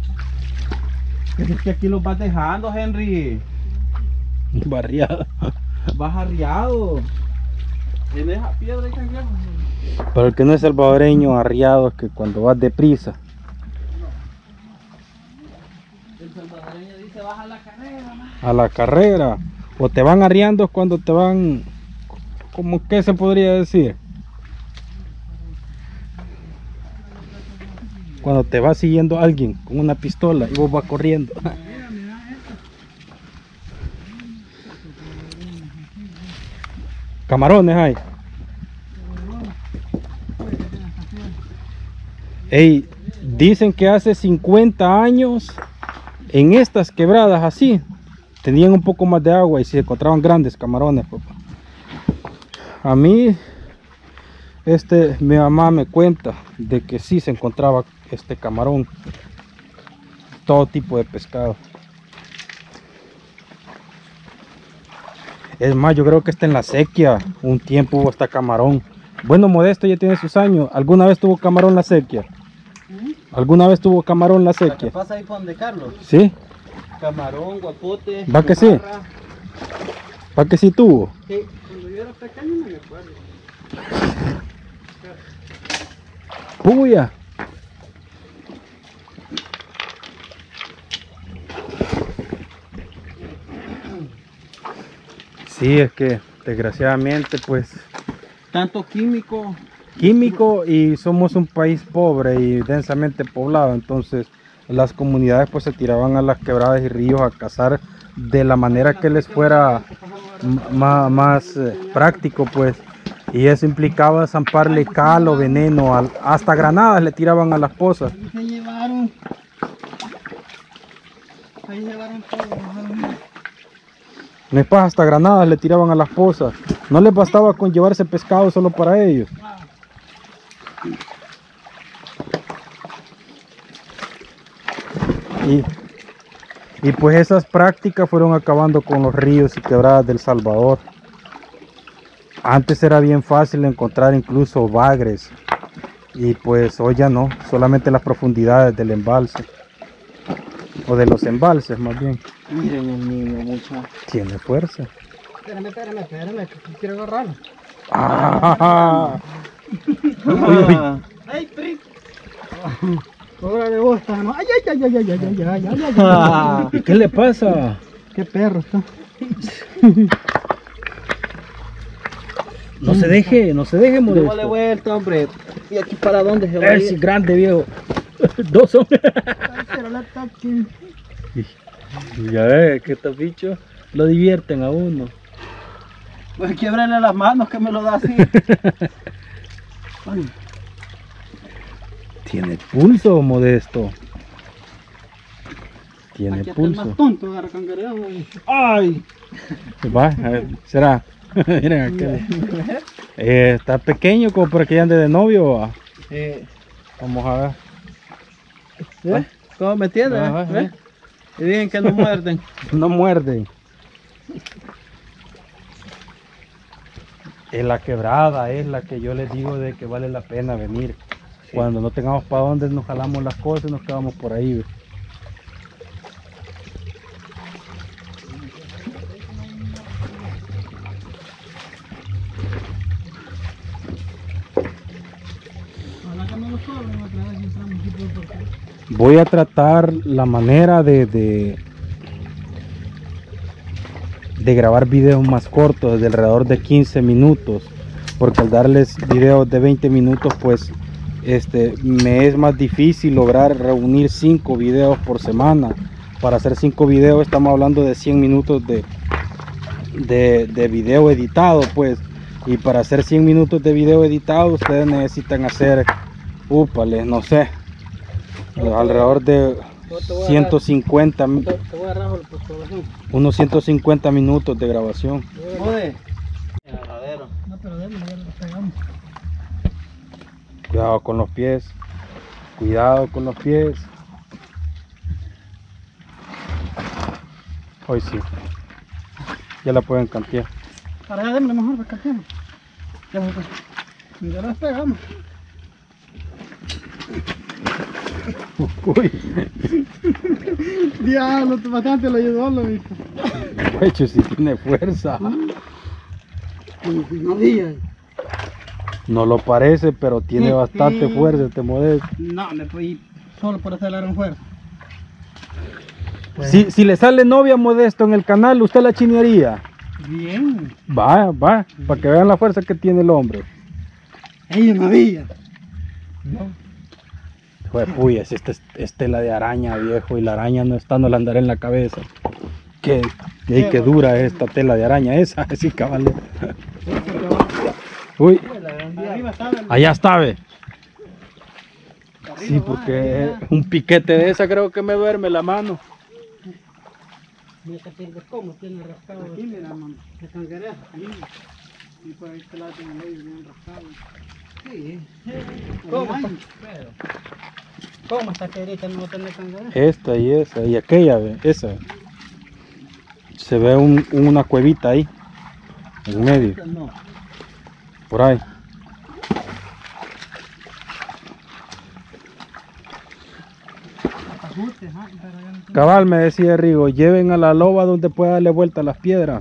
Es que aquí los vas dejando, Henry. Barriado. Vas arriado. En esa piedra y cangrejo. Pero el que no es salvadoreño arriado es que cuando vas deprisa. El salvadoreño dice baja la carrera, man. A la carrera. O te van arriando cuando te van... ¿Cómo que se podría decir? Cuando te va siguiendo alguien con una pistola y vos vas corriendo. Camarones hay. Ey, dicen que hace 50 años en estas quebradas así tenían un poco más de agua y se encontraban grandes camarones, papá. A mí mi mamá me cuenta de que sí se encontraba camarón, todo tipo de pescado. Es más, yo creo que en la sequía un tiempo hubo hasta camarón. Bueno, Modesto ya tiene sus años. ¿Alguna vez tuvo camarón la sequía? ¿Alguna vez tuvo camarón la sequía? ¿Qué pasa ahí con de Carlos? Sí. Camarón, guapote. ¿Va que sí? ¿Va que sí tuvo? Sí, cuando yo era pequeño no me acuerdo. ¡Puya! Sí, es que desgraciadamente pues Tanto químico. y somos un país pobre y densamente poblado, entonces las comunidades pues se tiraban a las quebradas y ríos a cazar de la manera que les fuera más práctico, pues, y eso implicaba zamparle cal o veneno, hasta granadas le tiraban a las pozas. Ahí llevaron todo. No es paja, hasta granadas le tiraban a las pozas. No les bastaba con llevarse pescado solo para ellos. Y pues esas prácticas fueron acabando con los ríos y quebradas del Salvador. Antes era bien fácil encontrar incluso bagres. Y pues hoy ya no, solamente en las profundidades del embalse. O de los embalses más bien. Miren el niño, muchacho. Tiene fuerza. Espérame, que quiero agarrarlo. ¡Ah! Uy. ¡Ay, pri! Órale vos, no. ¡Ay, ay! ¿Y qué le pasa? ¡Qué perro está! No se deje, Modesto. Démosle vuelta, hombre. ¿Y aquí para dónde se va a Es ir? grande, viejo. Dos hombres. Ya ves que estos bichos lo divierten a uno. Pues quiebrele las manos que me lo da así. Ay. Tiene pulso, Modesto. Tiene Aquí hasta el pulso. más tonto agarra cangrejo. ¡Ay! Va, a ver, será. Miren aquel. Está pequeño como para que ande de novio. ¿Va? Vamos a ver. ¿Ves? ¿Cómo me entiendes? Ajá, ¿Ves? Y dicen que no muerden. No muerden. Es la quebrada, es la que yo les digo de que vale la pena venir. Sí. Cuando no tengamos para dónde nos jalamos las cosas, nos quedamos por ahí. ¿Ves? Voy a tratar la manera de grabar videos más cortos, de alrededor de 15 minutos, porque al darles videos de 20 minutos pues me es más difícil lograr reunir 5 videos por semana. Para hacer 5 videos estamos hablando de 100 minutos de video editado, pues, y para hacer 100 minutos de video editado ustedes necesitan hacer, no sé, alrededor de 150, unos 150 minutos de grabación. Cuidado con los pies, cuidado con los pies. Hoy sí, ya la pueden cantear. Para allá démosle mejor, pues canteamos. Ya las pegamos. Uy, Diablo, bastante lo ayudó, lo viste. Huecho, si tiene fuerza. No digas. No lo parece, pero tiene bastante fuerza este Modesto. No, me fui solo por hacer la gran fuerza. Si le sale novia Modesto en el canal, ¿usted la chinearía? Bien. Va, para que vean la fuerza que tiene el hombre. Ella no había. No. Pues puya, si esta es tela de araña, viejo, y la araña no está, no la andará en la cabeza. Qué dura es esta tela de araña esa, sí, cabal. Uy, Arriba estaba el... allá está, ve. Sí, porque un piquete de esa creo que me duerme la mano. Mira cómo tiene rascado. Aquí, mira, mamá. De cangrejo. Y por ahí este lado tiene el hoyo bien rascado. Sí. ¿Cómo esta querita no va a tener cangrejo? Esta y esa, y aquella, ve, esa. Se ve una cuevita ahí, en medio, No. por ahí. Cabal, me decía Rigo, lleven a la loba donde pueda darle vuelta a las piedras.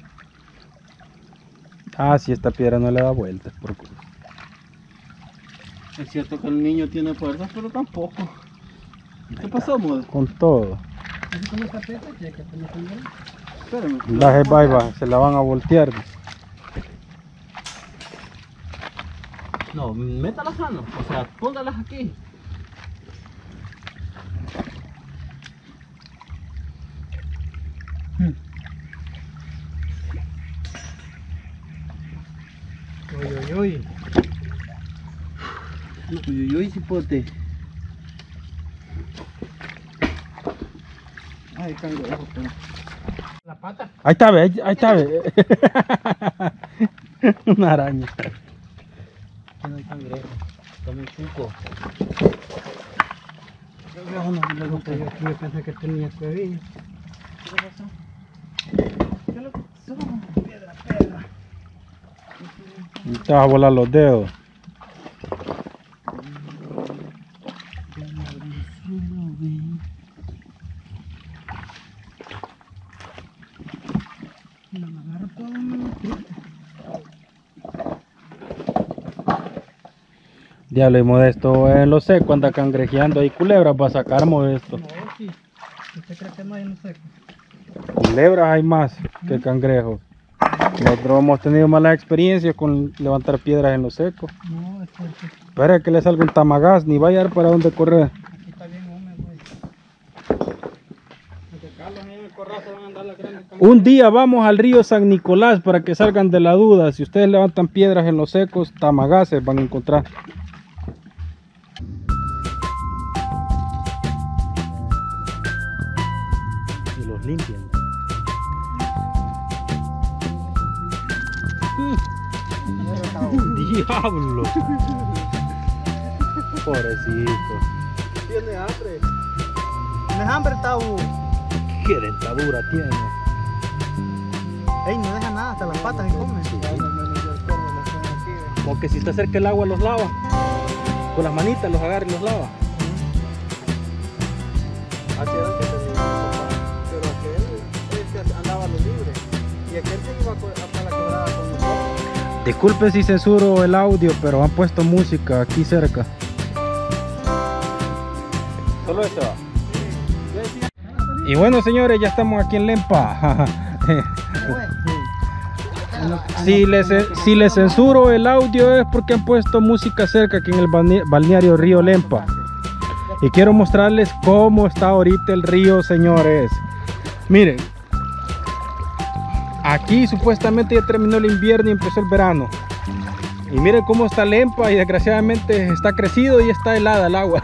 Ah, si esta piedra no le da vueltas. Es cierto que el niño tiene fuerza, pero tampoco. ¿Qué pasó, Modesto? Con todo. Con esta pieza, checa, tiene cangrejo. Espérame. Las baibas se la van a voltear. No, métalas sano, o sea, póngalas aquí. Uy. Uy, cipote. Ay, cangrejo, pero... La pata. Ahí está, ve, ahí está, ve. Una araña. Aquí no hay cangrejo, toma un cuco. Yo pensé que tenía cuevillo. ¿Qué pasó? ¿Qué le pasó? Piedra. Te vas a volar los dedos. Diablo, y Modesto en lo seco anda cangrejeando ahí culebras para sacar, Modesto. No, sí. ¿Usted cree que no hay en los secos? Culebras hay más que cangrejos. Nosotros hemos tenido malas experiencias con levantar piedras en lo seco. No, es fuerte. Espera que le salga un tamagás, ni vaya a dar para dónde correr. Aquí está bien húmedo, güey. Porque Carlos ahí en el corral se van a andar las grandes cangrejas. Un día vamos al río San Nicolás para que salgan de la duda. Si ustedes levantan piedras en los secos, tamagaces van a encontrar. Y los limpian. Diablo. Pobrecito. Tiene hambre. ¿Tienes hambre, Tau? Qué dentadura tiene. Ey, no deja nada, hasta las patas se comen. Como que si está cerca el agua los lava. Con las manitas los agarra y los lava. Así era que tenía mi papá, pero aquel andaba lo libre. Y aquel se iba hasta la quebrada con nosotros. Disculpen si censuro el audio, pero han puesto música aquí cerca. Solo eso. Y bueno, señores, ya estamos aquí en Lempa. Si les censuro el audio es porque han puesto música cerca aquí en el balneario Río Lempa. Y quiero mostrarles cómo está ahorita el río, señores. Miren, aquí supuestamente ya terminó el invierno y empezó el verano. Y miren cómo está Lempa y desgraciadamente está crecido y está helada el agua.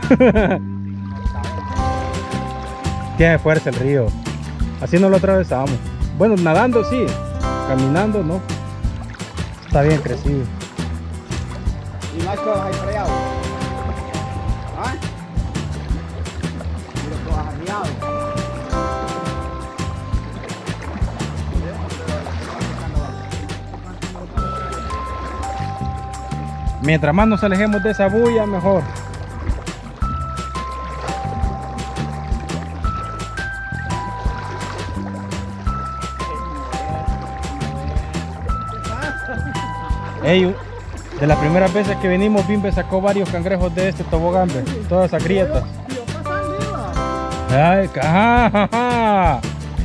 Tiene fuerza el río. Así no lo atravesamos. Bueno, nadando sí, caminando no. Está bien crecido. Y más cosas hay freado. ¿Ah? Mira cosas arriadas. Mientras más nos alejemos de esa bulla, mejor. Ey, de las primeras veces que vinimos, Bimbe sacó varios cangrejos de este tobogán, ve, todas esas grietas. Tío, pasa arriba. Ay, ajá.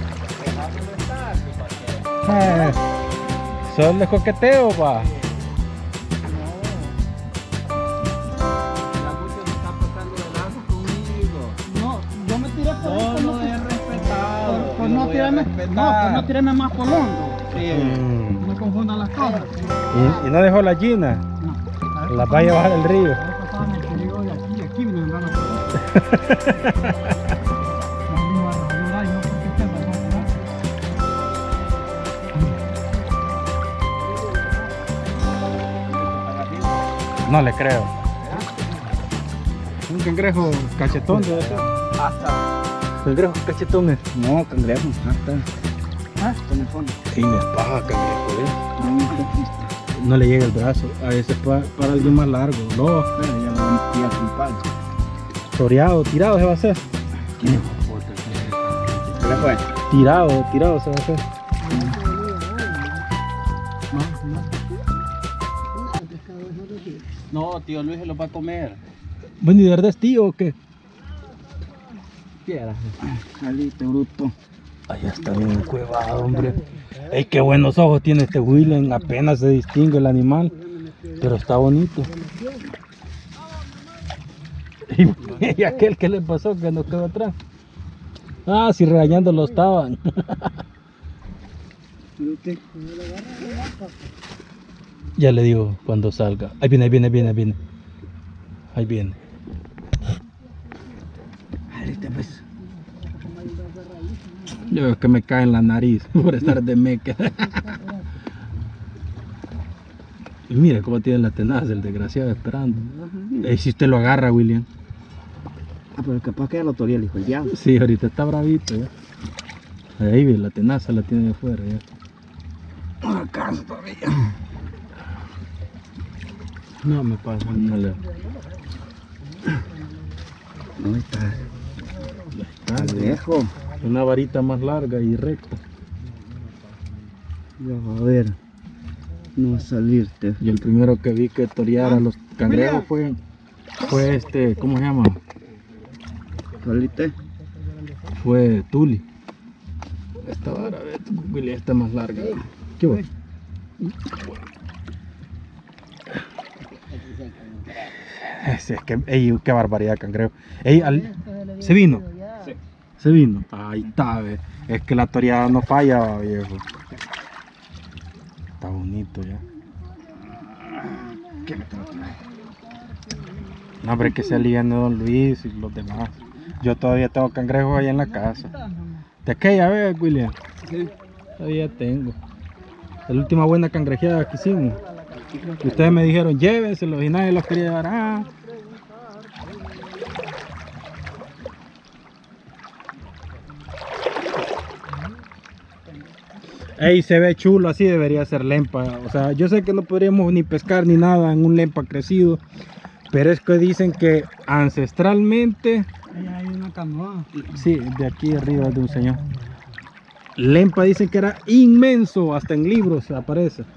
Solo es coqueteo, va. No, yo me tiré por ahí. No es respetado. Por no tirarme más por hondo. Mm. No confundan las cosas. Y no dejó la gina. No. Las va a llevar al río. Aquí me van a No le creo. Un cangrejo cachetón debe ser. Hasta. Cangrejo cachetones. No, cangrejo, hasta. ¿Ah? Con el fondo. Y me paja cangrejo, no le llega el brazo. A veces para alguien más largo. No. Pero ya lo van a tirar con palo. Toreado, tirado se va a hacer. ¿Qué le fue? Tirado se va a hacer. No, tío Luis se lo va a comer. Bueno, ¿y de verdad es tío o qué? Quiera. Salite, bruto. Allá está bien encuevado, hombre. Ey, qué buenos ojos tiene este William. Apenas se distingue el animal. Pero está bonito. Y aquel que le pasó que nos quedó atrás. Ah, si regañándolo estaban. Ya le digo cuando salga. Ahí viene, ahí viene, ahí viene, ahí viene. Ahí viene. Salite, pues. Yo veo que me cae en la nariz por estar de meca. Y mire cómo tiene la tenaz el desgraciado esperando. Si usted lo agarra, William. Ah, pero capaz que ya lo toría el hijo del diablo. Sí, ahorita está bravito ya. Ahí ve, la tenaza la tiene de afuera ya. No alcanza todavía. No me pasa, no le. No está. Está lejos. Una varita más larga y recta. Ya va a ver. No va a salirte. Y el primero que vi que toreara a los cangrejos fue este, ¿cómo se llama? Salite. Fue Tuli. Esta vara, Willy, esta más larga. ¿Qué va? Es que, ey, qué barbaridad, cangrejo. Ey, ¿se vino? Sí. Se vino. Ahí está, ve. Es que la toreada no falla, viejo. Está bonito ya. ¿Qué me trae? No, hombre, que se alían Don Luis y los demás. Yo todavía tengo cangrejos ahí en la casa. ¿De aquella vez, William? Sí. Todavía tengo. La última buena cangrejeada que hicimos. Y ustedes me dijeron, llévenselos y nadie los quería llevar. Ah. Ey, se ve chulo, así debería ser lempa. O sea, yo sé que no podríamos ni pescar ni nada en un lempa crecido, pero es que dicen que ancestralmente, Ahí hay una canoa. sí, de aquí arriba de un señor. Lempa dicen que era inmenso, hasta en libros aparece.